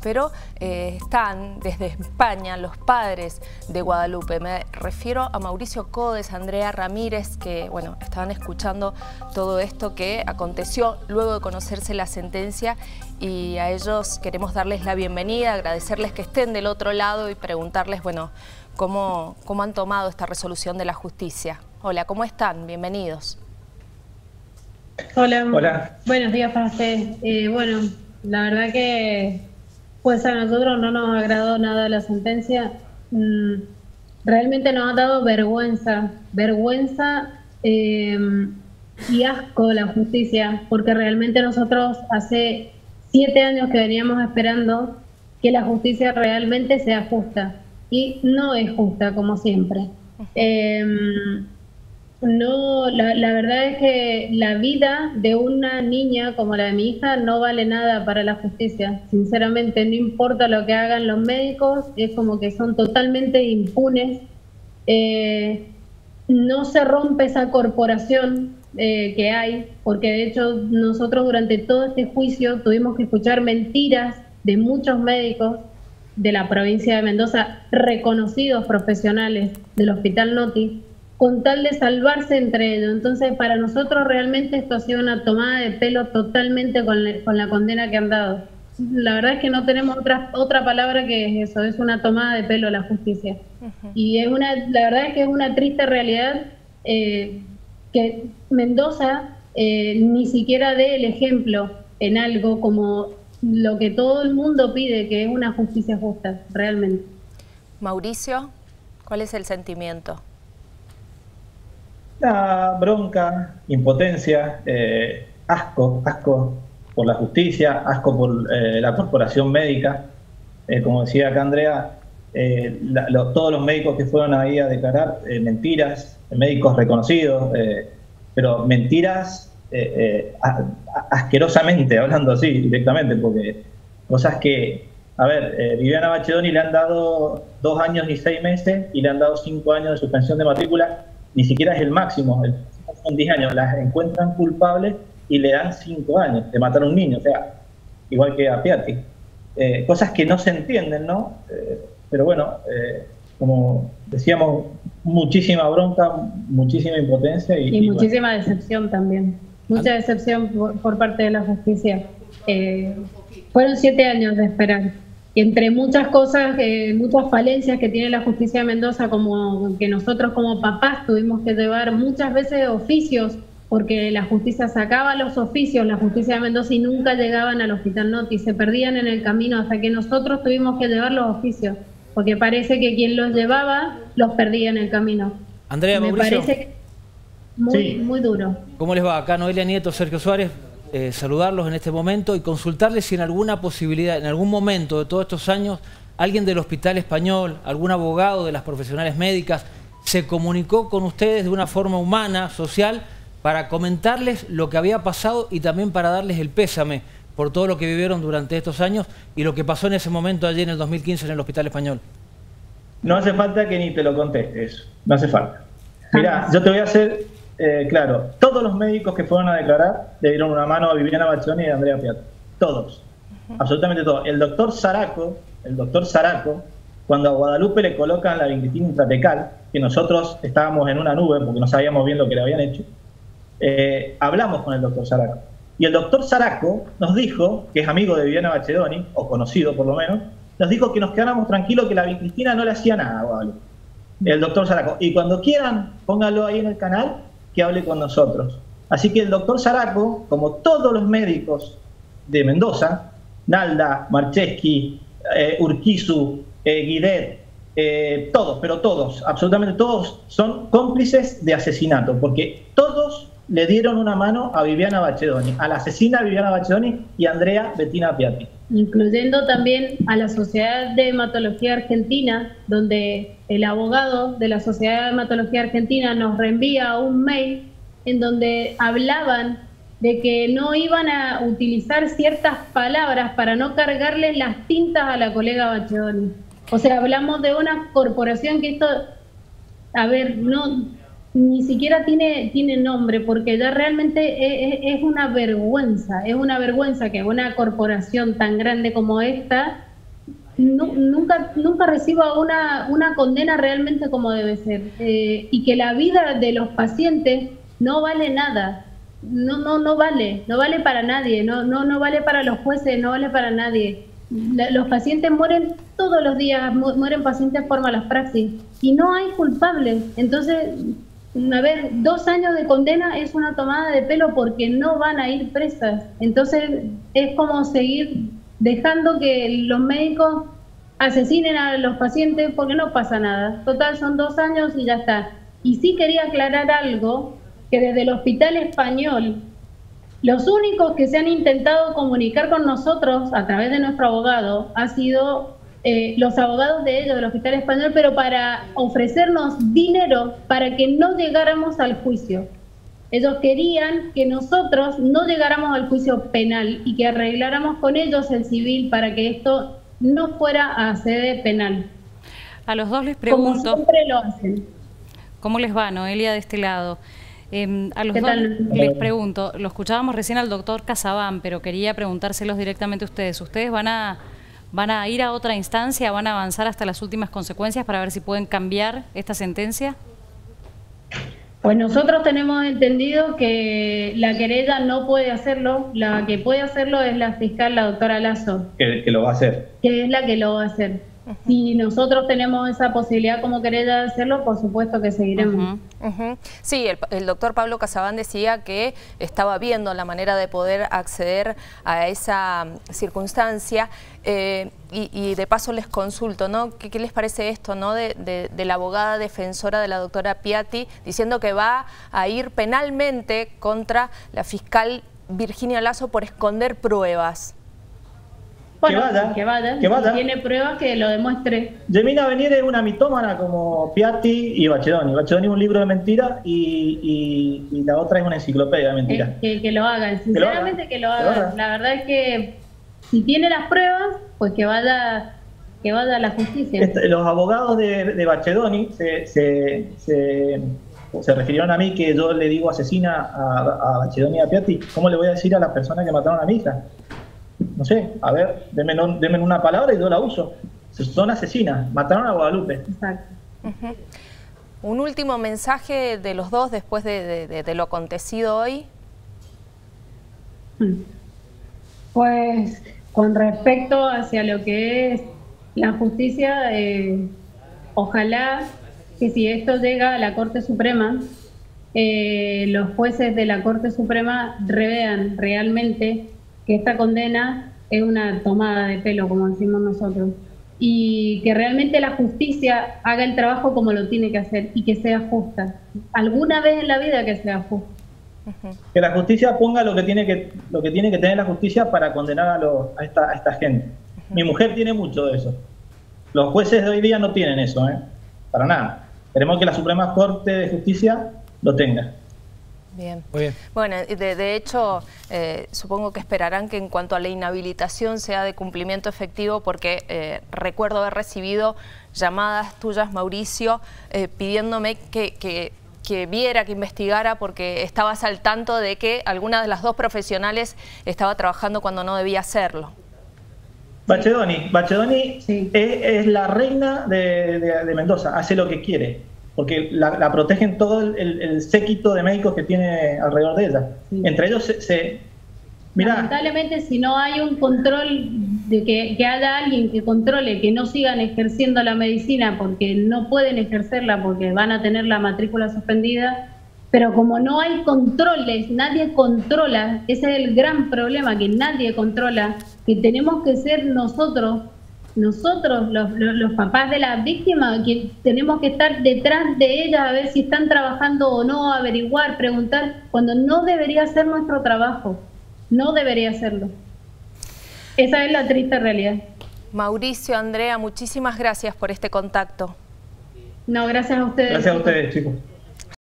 pero están desde España los padres de Guadalupe. Me refiero a Mauricio Codes, Andrea Ramírez, que bueno, estaban escuchando todo esto que aconteció luego de conocerse la sentencia, y a ellos queremos darles la bienvenida, agradecerles que estén del otro lado y preguntarles, bueno, cómo han tomado esta resolución de la justicia. Hola, ¿cómo están? Bienvenidos. Hola. Hola. Buenos días para ustedes. Bueno, la verdad que pues a nosotros no nos agradó nada la sentencia. Realmente nos ha dado vergüenza y asco la justicia, porque realmente nosotros hace 7 años que veníamos esperando que la justicia realmente sea justa, y no es justa como siempre. No, la verdad es que la vida de una niña como la de mi hija no vale nada para la justicia. Sinceramente, no importa lo que hagan los médicos, es como que son totalmente impunes. No se rompe esa corporación que hay, porque de hecho nosotros durante todo este juicio tuvimos que escuchar mentiras de muchos médicos de la provincia de Mendoza, reconocidos profesionales del Hospital Noti, con tal de salvarse entre ellos. Entonces, para nosotros realmente esto ha sido una tomada de pelo totalmente con la condena que han dado. La verdad es que no tenemos otra palabra que eso, es una tomada de pelo la justicia. Y la verdad es que es una triste realidad que Mendoza ni siquiera dé el ejemplo en algo como lo que todo el mundo pide, que es una justicia justa, realmente. Mauricio, ¿cuál es el sentimiento? Bronca, impotencia, asco por la justicia, asco por la corporación médica. Como decía acá Andrea, todos los médicos que fueron ahí a declarar mentiras, médicos reconocidos, pero mentiras asquerosamente, hablando así directamente, porque cosas que, a ver, Viviana Bachedoni le han dado 2 años y 6 meses y le han dado 5 años de suspensión de matrícula. Ni siquiera es el máximo son 10 años, las encuentran culpables y le dan 5 años de matar a un niño, o sea, igual que a Piatti. Cosas que no se entienden, ¿no? Pero bueno, como decíamos, muchísima bronca, muchísima impotencia y muchísima decepción también. Mucha decepción por parte de la justicia. Fueron 7 años de esperar. Y entre muchas cosas, muchas falencias que tiene la justicia de Mendoza, como que nosotros como papás tuvimos que llevar muchas veces oficios, porque la justicia sacaba los oficios, la justicia de Mendoza, y nunca llegaban al Hospital Noti, se perdían en el camino hasta que nosotros tuvimos que llevar los oficios, porque parece que quien los llevaba los perdía en el camino. Andrea, Mauricio. Me parece muy duro. ¿Cómo les va? Acá Noelia Nieto, Sergio Suárez. Saludarlos en este momento y consultarles si en alguna posibilidad, en algún momento de todos estos años, alguien del Hospital Español, algún abogado de las profesionales médicas, se comunicó con ustedes de una forma humana, social, para comentarles lo que había pasado y también para darles el pésame por todo lo que vivieron durante estos años y lo que pasó en ese momento allí en el 2015 en el Hospital Español. No hace falta que ni te lo contestes, no hace falta. Mirá, yo te voy a hacer... claro, todos los médicos que fueron a declarar le dieron una mano a Viviana Bachedoni y a Andrea Piatti. Todos. Absolutamente todos. El doctor Zaraco, cuando a Guadalupe le colocan la vincristina intratecal, que nosotros estábamos en una nube porque no sabíamos bien lo que le habían hecho, hablamos con el doctor Zaraco. Y el doctor Zaraco nos dijo, que es amigo de Viviana Bachedoni, o conocido por lo menos, nos dijo que nos quedáramos tranquilos, que la vincristina no le hacía nada a Guadalupe. El doctor Zaraco. Y cuando quieran, pónganlo ahí en el canal, que hable con nosotros. Así que el doctor Zaraco, como todos los médicos de Mendoza, Nalda, Marcheski, Urquizu, Guidet, todos, pero todos, absolutamente todos, son cómplices de asesinato, porque todos le dieron una mano a Viviana Bachedoni, a la asesina Viviana Bachedoni y a Andrea Bettina Piatti. Incluyendo también a la Sociedad de Hematología Argentina, donde el abogado de la Sociedad de Hematología Argentina nos reenvía un mail en donde hablaban de que no iban a utilizar ciertas palabras para no cargarle las tintas a la colega Bachedoni. O sea, hablamos de una corporación que esto, a ver, no... ni siquiera tiene nombre, porque ya realmente es una vergüenza que una corporación tan grande como esta nunca reciba una condena realmente como debe ser, y que la vida de los pacientes no vale nada, no vale para nadie, no vale para los jueces, no vale para nadie. Los pacientes mueren todos los días, mueren pacientes por malas praxis y no hay culpables. Entonces, a ver, 2 años de condena es una tomada de pelo porque no van a ir presas. Entonces es como seguir dejando que los médicos asesinen a los pacientes porque no pasa nada. Total, son 2 años y ya está. Y sí quería aclarar algo, que desde el Hospital Español, los únicos que se han intentado comunicar con nosotros a través de nuestro abogado ha sido los abogados de ellos, del Hospital Español, pero para ofrecernos dinero para que no llegáramos al juicio. Ellos querían que nosotros no llegáramos al juicio penal y que arregláramos con ellos el civil para que esto no fuera a sede penal. A los dos les pregunto, como siempre lo hacen. ¿Cómo les va, Noelia, de este lado? A los dos les pregunto, lo escuchábamos recién al doctor Casabán, pero quería preguntárselos directamente a ustedes. ¿Ustedes van a ir a otra instancia, van a avanzar hasta las últimas consecuencias para ver si pueden cambiar esta sentencia? Pues nosotros tenemos entendido que la querella no puede hacerlo, la que puede hacerlo es la fiscal, la doctora Lazo. Que lo va a hacer. Que es la que lo va a hacer. Si nosotros tenemos esa posibilidad como querella de hacerlo, por supuesto que seguiremos. Sí, el doctor Pablo Casabán decía que estaba viendo la manera de poder acceder a esa circunstancia y de paso les consulto, ¿no? ¿Qué les parece esto, ¿no? de la abogada defensora de la doctora Piatti diciendo que va a ir penalmente contra la fiscal Virginia Lazo por esconder pruebas? Bueno, que vaya. Si tiene pruebas, que lo demuestre. Yemina Venier es una mitómana como Piatti y Bacedoni. Bacedoni es un libro de mentiras y la otra es una enciclopedia de mentiras. Que lo hagan, sinceramente que lo hagan. La verdad es que si tiene las pruebas, pues que vaya a la justicia. Los abogados de Bacedoni se refirieron a mí que yo le digo asesina a Bacedoni y a Piatti. ¿Cómo le voy a decir a las personas que mataron a mi hija? No sé, a ver, denme una palabra y yo la uso. Son asesinas, mataron a Guadalupe. Exacto. Un último mensaje de los dos después de lo acontecido hoy. Pues con respecto hacia lo que es la justicia, ojalá que si esto llega a la Corte Suprema, los jueces de la Corte Suprema revean realmente que esta condena es una tomada de pelo, como decimos nosotros, y que realmente la justicia haga el trabajo como lo tiene que hacer y que sea justa. Alguna vez en la vida que sea justa. Que la justicia ponga lo que tiene que tener la justicia para condenar a esta gente. Mi mujer tiene mucho de eso. Los jueces de hoy día no tienen eso, para nada. Queremos que la Suprema Corte de Justicia lo tenga. Bien. Muy bien. Bueno, de hecho, supongo que esperarán que en cuanto a la inhabilitación sea de cumplimiento efectivo, porque recuerdo haber recibido llamadas tuyas, Mauricio, pidiéndome que viera, que investigara, porque estabas al tanto de que alguna de las dos profesionales estaba trabajando cuando no debía hacerlo. Bacedoni Sí. es la reina de Mendoza, hace lo que quiere. Porque la protegen todo el séquito de médicos que tiene alrededor de ella. Sí. Entre ellos mirá, lamentablemente, si no hay un control de que haya alguien que controle, que no sigan ejerciendo la medicina porque no pueden ejercerla porque van a tener la matrícula suspendida, pero como no hay controles, nadie controla, ese es el gran problema, que nadie controla, que tenemos que ser nosotros los papás de las víctimas, que tenemos que estar detrás de ellas a ver si están trabajando o no, averiguar, preguntar, cuando no debería ser nuestro trabajo, no debería serlo. Esa es la triste realidad. Mauricio, Andrea, muchísimas gracias por este contacto. No, gracias a ustedes. Gracias a ustedes, chicos.